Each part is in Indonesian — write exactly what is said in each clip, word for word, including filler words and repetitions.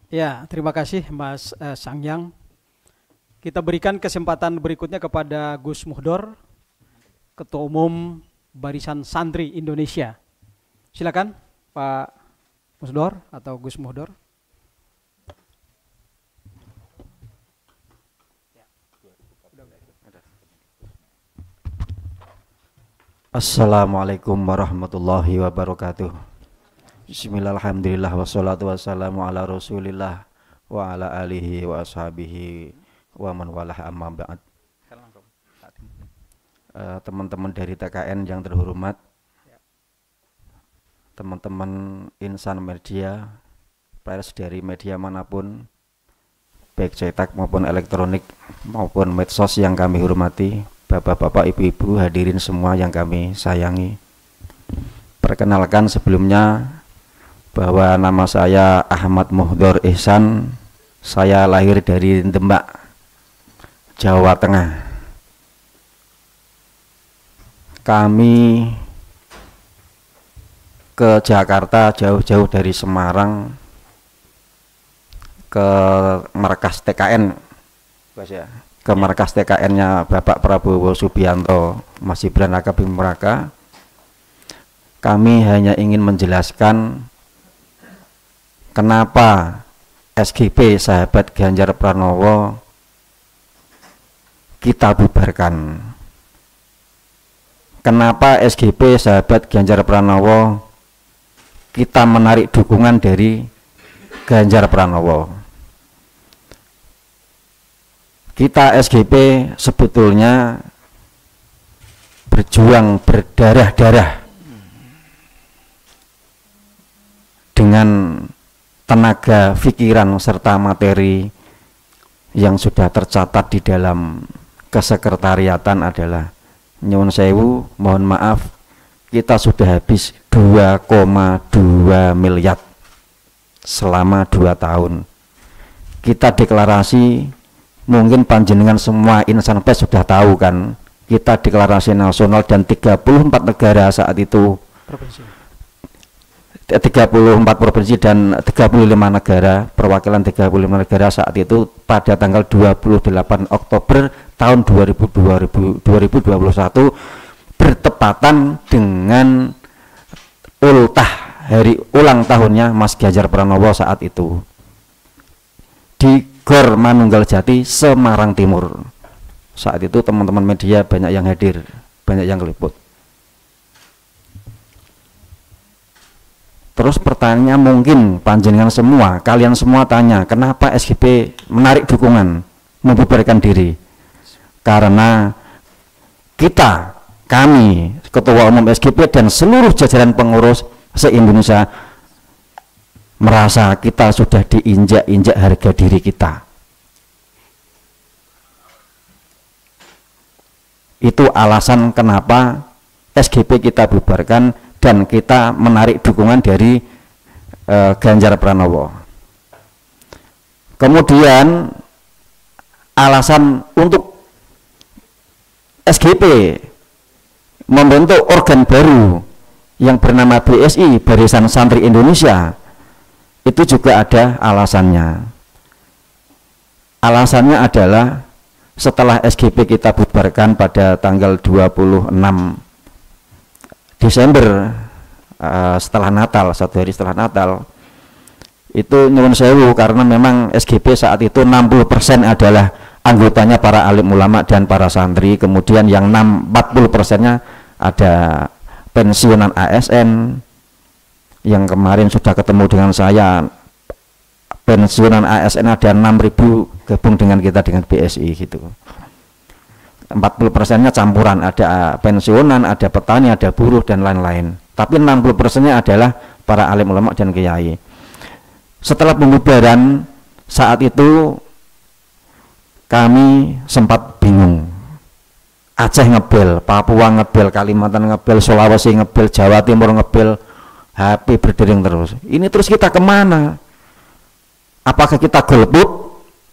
Ya, terima kasih Mas eh, Sangyang. Kita berikan kesempatan berikutnya kepada Gus Muhdor, Ketua Umum Barisan Santri Indonesia. Silakan Pak Musdor atau Gus Muhdor. Assalamualaikum warahmatullahi wabarakatuh. Bismillahirrahmanirrahim. Wassalatu wassalamu ala rasulillah wa ala alihi wa ashabihi wa man walah amma ba'd. Uh, teman-teman dari T K N yang terhormat, teman-teman insan media, pers dari media manapun, baik cetak maupun elektronik maupun medsos yang kami hormati, bapak-bapak, ibu-ibu, hadirin semua yang kami sayangi. Perkenalkan sebelumnya bahwa nama saya Ahmad Muhdor Ihsan. Saya lahir dari Demak, Jawa Tengah. Kami ke Jakarta jauh-jauh dari Semarang ke markas T K N, ke markas T K N-nya Bapak Prabowo Subianto, Mas Gibran Raka Buming Raka. Kami hanya ingin menjelaskan kenapa S G P sahabat Ganjar Pranowo kita bubarkan. Kenapa S G P sahabat Ganjar Pranowo kita menarik dukungan dari Ganjar Pranowo. Kita S G P sebetulnya berjuang berdarah-darah dengan tenaga, pikiran, serta materi yang sudah tercatat di dalam kesekretariatan adalah, nyuwun sewu, mohon maaf, kita sudah habis dua koma dua miliar selama dua tahun. Kita deklarasi, mungkin panjenengan semua insan pers sudah tahu kan, kita deklarasi nasional dan tiga puluh empat negara saat itu, Provinsi. tiga puluh empat provinsi dan tiga puluh lima negara, perwakilan tiga puluh lima negara saat itu pada tanggal dua puluh delapan Oktober tahun dua ribu dua puluh satu, bertepatan dengan ultah hari ulang tahunnya Mas Ganjar Pranowo saat itu di Gor Manunggaljati, Semarang Timur. Saat itu teman-teman media banyak yang hadir, banyak yang meliput. Terus pertanyaannya mungkin panjenengan semua, kalian semua tanya, kenapa S G P menarik dukungan, membubarkan diri? Karena kita, kami, Ketua Umum S G P dan seluruh jajaran pengurus se-Indonesia merasa kita sudah diinjak-injak harga diri kita. Itu alasan kenapa S G P kita bubarkan dan kita menarik dukungan dari uh, Ganjar Pranowo. Kemudian alasan untuk S G P membentuk organ baru yang bernama B S I, Barisan Santri Indonesia, itu juga ada alasannya. Alasannya adalah setelah S G P kita bubarkan pada tanggal dua puluh enam Desember, uh, setelah Natal, satu hari setelah Natal, itu nyuwun sewu, karena memang S G P saat itu enam puluh persen adalah anggotanya para alim ulama dan para santri, kemudian yang empat puluh persennya ada pensiunan A S N, yang kemarin sudah ketemu dengan saya, pensiunan A S N ada enam ribu gabung dengan kita dengan B S I gitu. empat puluh persennya campuran, ada pensiunan, ada petani, ada buruh dan lain-lain. Tapi enam puluh persennya adalah para alim ulama dan kiai. Setelah pembubaran saat itu kami sempat bingung. Aceh ngebel, Papua ngebel, Kalimantan ngebel, Sulawesi ngebel, Jawa Timur ngebel, H P berdering terus. Ini terus kita kemana? Apakah kita golput?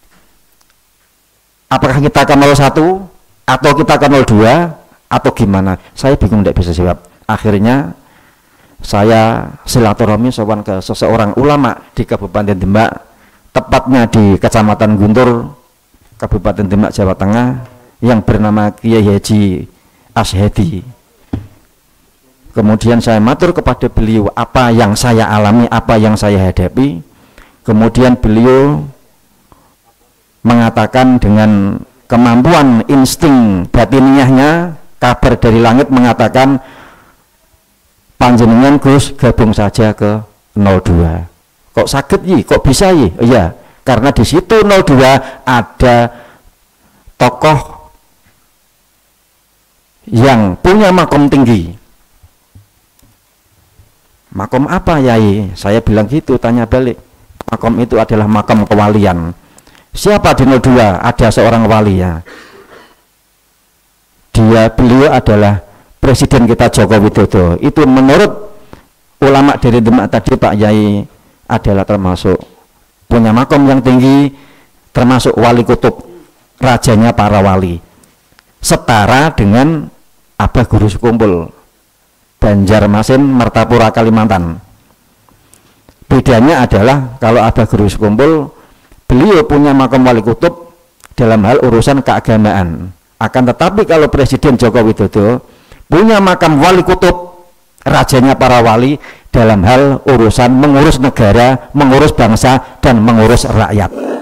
Apakah kita ke nol satu? Atau kita ke nol dua? Atau gimana? Saya bingung, tidak bisa jawab. Akhirnya saya silaturahmi sowan ke seseorang ulama di Kabupaten Demak, tepatnya di Kecamatan Guntur, Kabupaten Demak, Jawa Tengah, yang bernama Kiai Haji Ashedi. Kemudian saya matur kepada beliau apa yang saya alami, apa yang saya hadapi. Kemudian beliau mengatakan dengan kemampuan insting batiniahnya, kabar dari langit mengatakan, panjenengan Gus gabung saja ke nol dua. Kok sakit yi, kok bisa yi? Iya, karena di situ nol dua ada tokoh yang punya makom tinggi. Makom apa yai? Saya bilang gitu, tanya balik. Makom itu adalah makam kewalian. Siapa di nol dua? Ada seorang wali ya. Dia, beliau adalah Presiden kita Joko Widodo. Itu menurut ulama dari Demak tadi Pak Yai adalah termasuk punya makom yang tinggi, termasuk wali kutub, rajanya para wali, setara dengan Abah Guru Sekumpul Banjarmasin, Martapura, Kalimantan. Bedanya adalah kalau Abah Guru Sekumpul, beliau punya makom wali kutub dalam hal urusan keagamaan. Akan tetapi kalau Presiden Joko Widodo punya makam wali kutub, rajanya para wali, dalam hal urusan mengurus negara, mengurus bangsa, dan mengurus rakyat.